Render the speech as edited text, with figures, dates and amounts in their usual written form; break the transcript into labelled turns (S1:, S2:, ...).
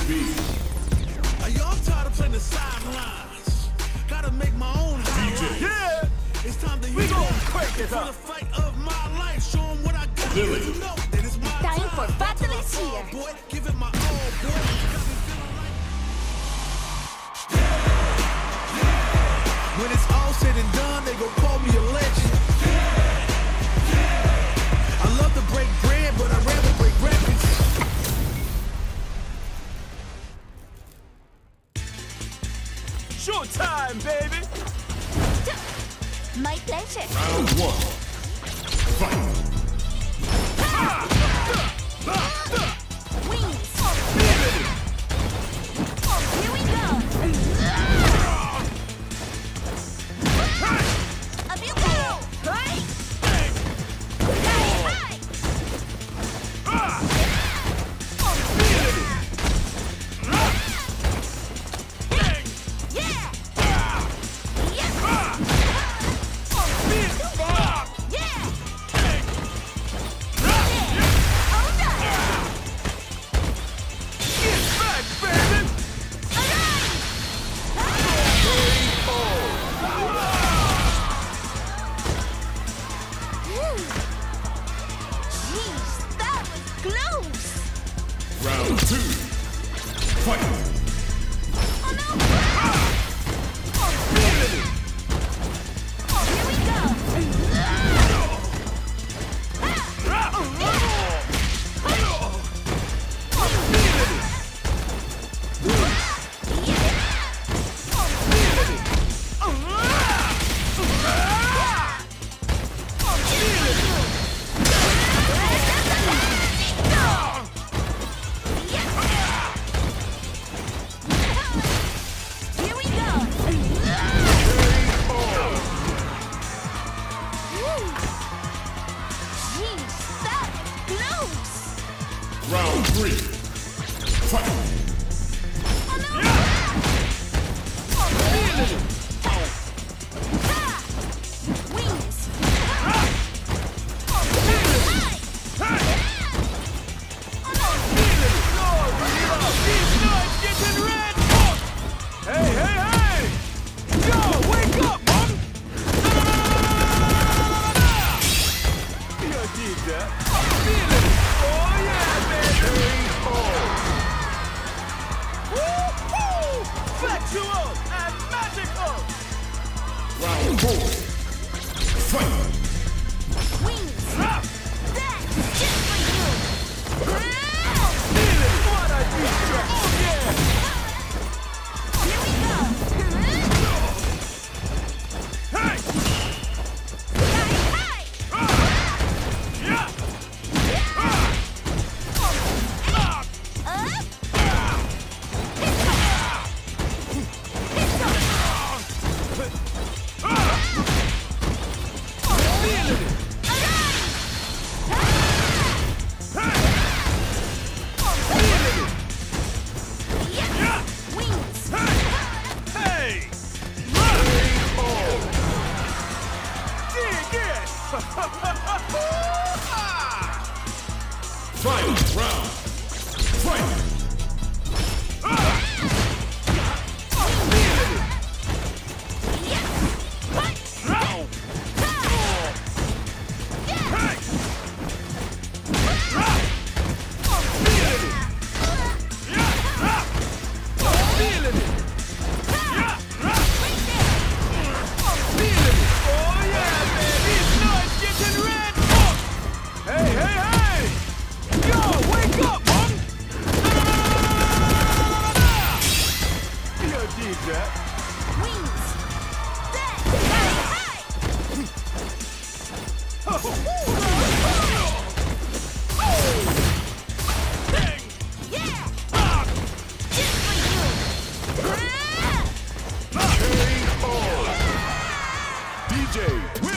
S1: B.
S2: I'm tired of playing the sidelines. Gotta make my own highlights.
S3: Yeah!
S2: It's time to
S3: We
S2: heat
S3: gon'
S2: up
S3: crank it
S2: for
S3: up.
S2: the fight of my life. Show 'em what I got.
S1: Billy.
S2: You know that it's my
S4: Time for battles
S2: Oh,
S4: here.
S2: boy, give it my all, boy. Got me feeling like... When it's all said and done, they gon' call me a legend. I love to break bread, but I'd rather break records.
S3: Showtime, baby!
S4: My pleasure.
S1: Round 1. Fight.
S4: Wings. Here we go. Up you go. Right.
S1: Round 2. Fight. Round 3. Fight. Round 4. Fight. Final round. Fight. DJ